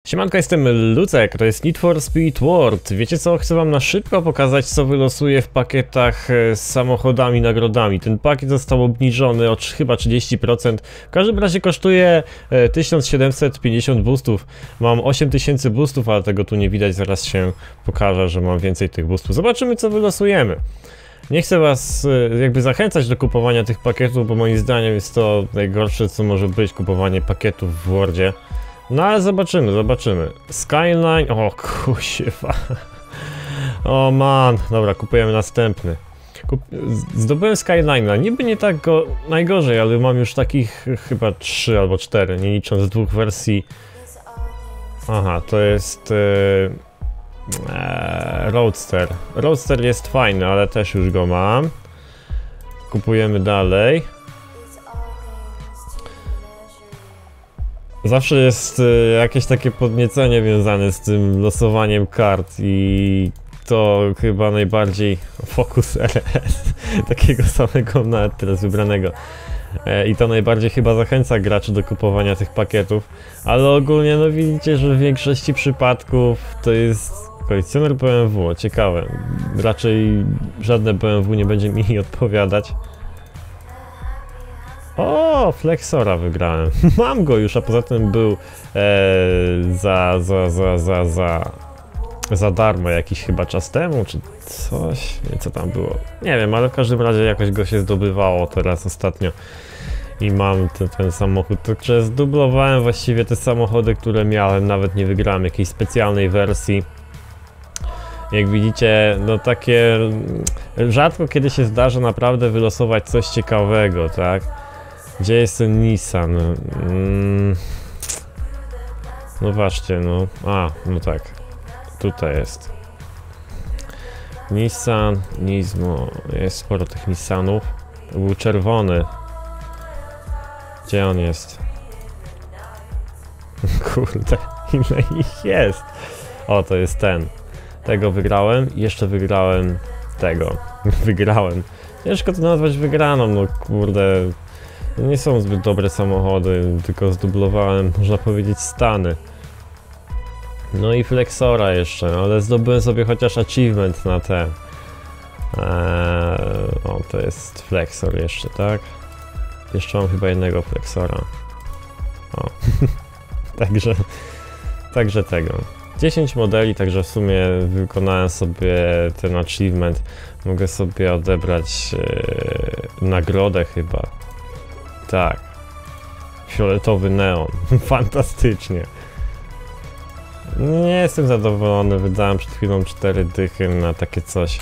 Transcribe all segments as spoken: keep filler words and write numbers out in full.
Siemanko, jestem Lucek, to jest Need for Speed World. Wiecie co, chcę wam na szybko pokazać, co wylosuje w pakietach z samochodami, nagrodami. Ten pakiet został obniżony o chyba trzydzieści procent. W każdym razie kosztuje tysiąc siedemset pięćdziesiąt boostów. Mam osiem tysięcy boostów, ale tego tu nie widać, zaraz się pokaże, że mam więcej tych boostów. Zobaczymy, co wylosujemy. Nie chcę was jakby zachęcać do kupowania tych pakietów, bo moim zdaniem jest to najgorsze, co może być, kupowanie pakietów w Wordzie. No ale zobaczymy, zobaczymy. Skyline... O kusiwa. O man. Dobra, kupujemy następny. Kup... Zdobyłem Skyline'a. Niby nie tak go najgorzej, ale mam już takich chyba trzy albo cztery, nie licząc dwóch wersji. Aha, to jest... Yy... Eee, Roadster. Roadster jest fajny, ale też już go mam. Kupujemy dalej. Zawsze jest y, jakieś takie podniecenie związane z tym losowaniem kart i to chyba najbardziej Focus R S, takiego samego nawet teraz wybranego. E, I to najbardziej chyba zachęca graczy do kupowania tych pakietów, ale ogólnie no widzicie, że w większości przypadków to jest kolekcjoner B M W, ciekawe. Raczej żadne B M W nie będzie mi odpowiadać. O, Flexora wygrałem. Mam go już, a poza tym był e, za, za, za, za, za, za darmo jakiś chyba czas temu, czy coś, nie, co tam było. Nie wiem, ale w każdym razie jakoś go się zdobywało teraz ostatnio. I mam ten, ten samochód, także zdublowałem właściwie te samochody, które miałem, nawet nie wygrałem jakiejś specjalnej wersji. Jak widzicie, no takie rzadko kiedy się zdarza naprawdę wylosować coś ciekawego, tak? Gdzie jest ten Nissan? Mm. No właśnie, no. A, no tak. Tutaj jest. Nissan, Nismo. Jest sporo tych Nissanów. To był czerwony. Gdzie on jest? Kurde, ile ich jest? O, to jest ten. Tego wygrałem i jeszcze wygrałem tego. Wygrałem. Ciężko to nazwać wygraną, no kurde. Nie są zbyt dobre samochody, tylko zdublowałem, można powiedzieć, stany. No i Flexora jeszcze, ale zdobyłem sobie chociaż achievement na te. Eee, o, to jest Flexor jeszcze, tak? Jeszcze mam chyba jednego Flexora. O, także, także tego. dziesięć modeli, także w sumie wykonałem sobie ten achievement. Mogę sobie odebrać e, nagrodę chyba. Tak. Fioletowy neon. Fantastycznie. Nie jestem zadowolony, wydałem przed chwilą cztery dychy na takie coś.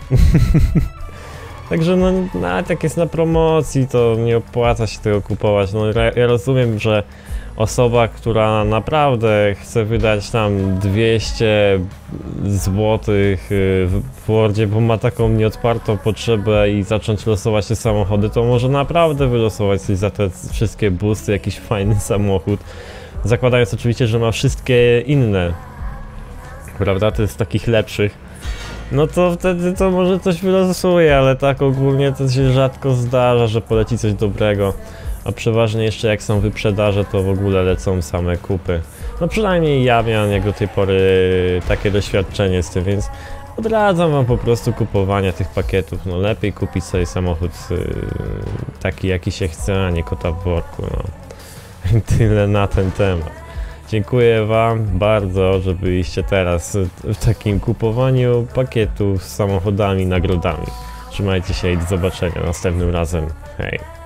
Także no, nawet jak jest na promocji, to nie opłaca się tego kupować. No ja rozumiem, że osoba, która naprawdę chce wydać tam dwieście złotych w Wordzie, bo ma taką nieodpartą potrzebę i zacząć losować te samochody, to może naprawdę wylosować coś za te wszystkie boosty, jakiś fajny samochód. Zakładając oczywiście, że ma wszystkie inne, prawda, to jest takich lepszych. No to wtedy to może coś wylosuje, ale tak ogólnie to się rzadko zdarza, że poleci coś dobrego. A przeważnie jeszcze jak są wyprzedaże, to w ogóle lecą same kupy. No przynajmniej ja miałem jak do tej pory takie doświadczenie z tym, więc odradzam wam po prostu kupowania tych pakietów. No lepiej kupić sobie samochód yy, taki jaki się chce, a nie kota w worku. No. Tyle na ten temat. Dziękuję wam bardzo, że byliście teraz w takim kupowaniu pakietów z samochodami, nagrodami. Trzymajcie się i do zobaczenia następnym razem. Hej.